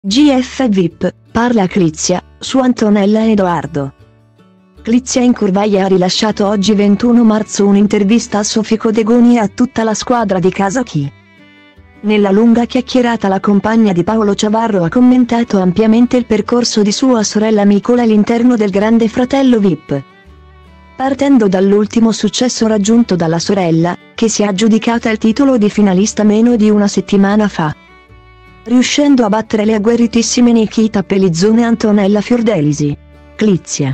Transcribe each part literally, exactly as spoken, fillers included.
G F V I P, parla Clizia, su Antonella e Edoardo. Clizia Incurvaia ha rilasciato oggi ventuno marzo un'intervista a Sofico De Goni e a tutta la squadra di Casa Chi. Nella lunga chiacchierata la compagna di Paolo Ciavarro ha commentato ampiamente il percorso di sua sorella Nicola all'interno del Grande Fratello V I P. Partendo dall'ultimo successo raggiunto dalla sorella, che si è aggiudicata il titolo di finalista meno di una settimana fa, riuscendo a battere le agguerritissime Nikita Pellizzone e Antonella Fiordelisi. Clizia,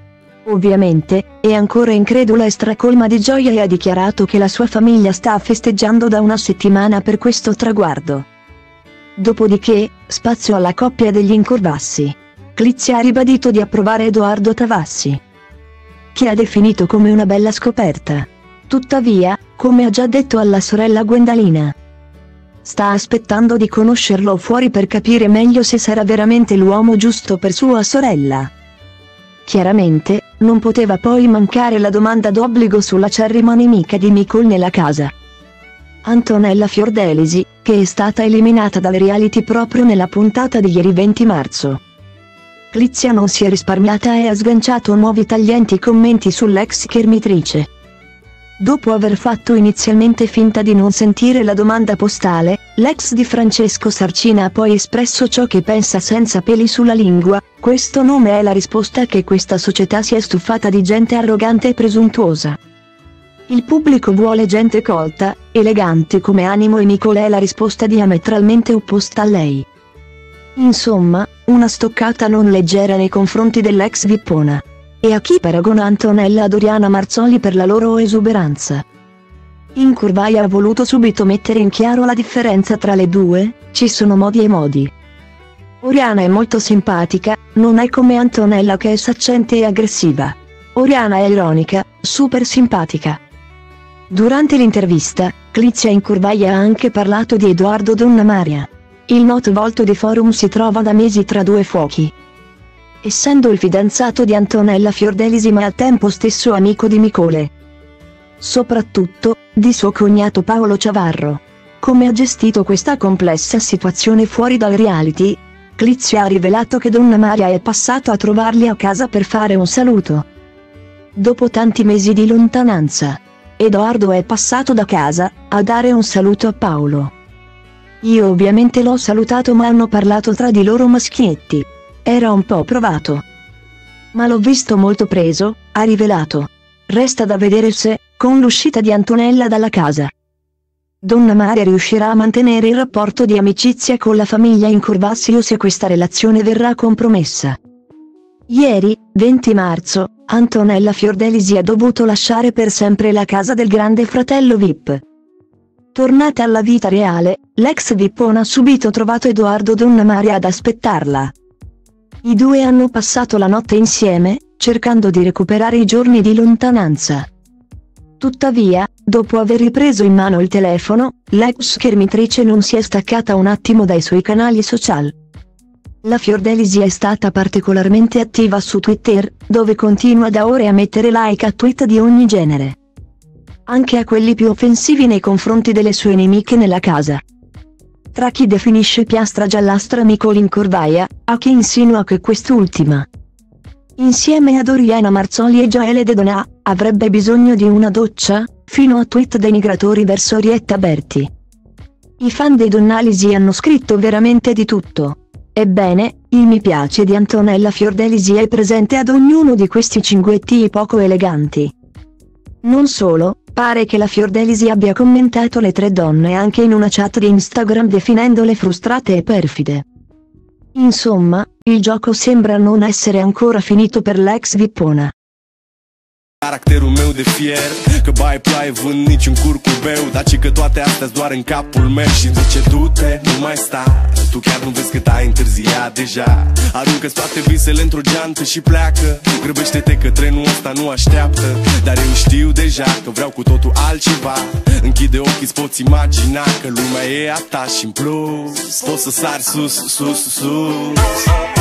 ovviamente, è ancora incredula e stracolma di gioia e ha dichiarato che la sua famiglia sta festeggiando da una settimana per questo traguardo. Dopodiché, spazio alla coppia degli Incurvassi. Clizia ha ribadito di approvare Edoardo Tavassi, che ha definito come una bella scoperta. Tuttavia, come ha già detto alla sorella Gwendalina, sta aspettando di conoscerlo fuori per capire meglio se sarà veramente l'uomo giusto per sua sorella. Chiaramente, non poteva poi mancare la domanda d'obbligo sull'acerrima nemica di Nicole nella casa, Antonella Fiordelisi, che è stata eliminata dal reality proprio nella puntata di ieri venti marzo. Clizia non si è risparmiata e ha sganciato nuovi taglienti commenti sull'ex schermitrice. Dopo aver fatto inizialmente finta di non sentire la domanda postale, l'ex di Francesco Sarcina ha poi espresso ciò che pensa senza peli sulla lingua: questo nome è la risposta che questa società si è stufata di gente arrogante e presuntuosa. Il pubblico vuole gente colta, elegante come Animo e Nicole è la risposta diametralmente opposta a lei. Insomma, una stoccata non leggera nei confronti dell'ex vippona. E a chi paragona Antonella ad Oriana Marzoli per la loro esuberanza? Incurvaia ha voluto subito mettere in chiaro la differenza tra le due: ci sono modi e modi. Oriana è molto simpatica, non è come Antonella che è saccente e aggressiva. Oriana è ironica, super simpatica. Durante l'intervista, Clizia Incurvaia ha anche parlato di Edoardo Donnamaria. Il noto volto di Forum si trova da mesi tra due fuochi, essendo il fidanzato di Antonella Fiordelisi ma al tempo stesso amico di Nicole. Soprattutto, di suo cognato Paolo Ciavarro. Come ha gestito questa complessa situazione fuori dal reality? Clizia ha rivelato che Donnamaria è passato a trovarli a casa per fare un saluto. Dopo tanti mesi di lontananza, Edoardo è passato da casa, a dare un saluto a Paolo. Io ovviamente l'ho salutato ma hanno parlato tra di loro maschietti. Era un po' provato, ma l'ho visto molto preso, ha rivelato. Resta da vedere se, con l'uscita di Antonella dalla casa, Donnamaria riuscirà a mantenere il rapporto di amicizia con la famiglia Incurvassi o se questa relazione verrà compromessa. Ieri, venti marzo, Antonella Fiordelisi ha dovuto lasciare per sempre la casa del Grande Fratello V I P. Tornata alla vita reale, l'ex vippona ha subito trovato Edoardo Donnamaria ad aspettarla. I due hanno passato la notte insieme, cercando di recuperare i giorni di lontananza. Tuttavia, dopo aver ripreso in mano il telefono, l'ex schermitrice non si è staccata un attimo dai suoi canali social. La Fiordelisi è stata particolarmente attiva su Twitter, dove continua da ore a mettere like a tweet di ogni genere, anche a quelli più offensivi nei confronti delle sue nemiche nella casa. Tra chi definisce piastra giallastra Nicole Incurvaia, a chi insinua che quest'ultima, insieme ad Oriana Marzoli e Joelle De Donà, avrebbe bisogno di una doccia, fino a tweet denigratori verso Orietta Berti. I fan dei Donnalisi hanno scritto veramente di tutto. Ebbene, il mi piace di Antonella Fiordelisi è presente ad ognuno di questi cinguetti poco eleganti. Non solo, pare che la Fiordelisi abbia commentato le tre donne anche in una chat di Instagram definendole frustrate e perfide. Insomma, il gioco sembra non essere ancora finito per l'ex vippona. Caracterul meu de fier, că bai ploaie vând niciun curcubeu, dar ci că toate astea-s doar în capul meu. Și-mi zice du-te, nu mai sta, tu chiar nu vezi cât ai întârziat deja. Aruncă-ți toate visele într-o geantă și pleacă, grăbește-te că trenul ăsta nu așteaptă. Dar eu știu deja că vreau cu totul altceva. Închide ochii, îți poți imagina că lumea e a ta și-n plus poți să sari sus, sus, sus.